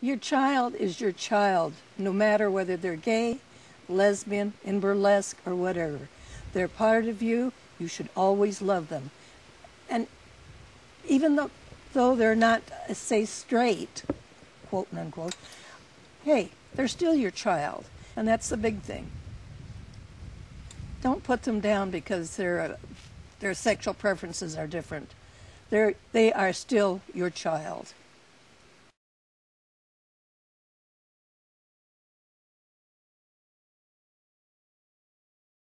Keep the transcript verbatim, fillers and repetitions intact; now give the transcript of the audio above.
Your child is your child, no matter whether they're gay, lesbian, in burlesque, or whatever. They're part of you. You should always love them. And even though, though they're not, uh, say, straight, quote unquote, hey, they're still your child. And that's the big thing. Don't put them down because their uh, their sexual preferences are different. They're, they are still your child.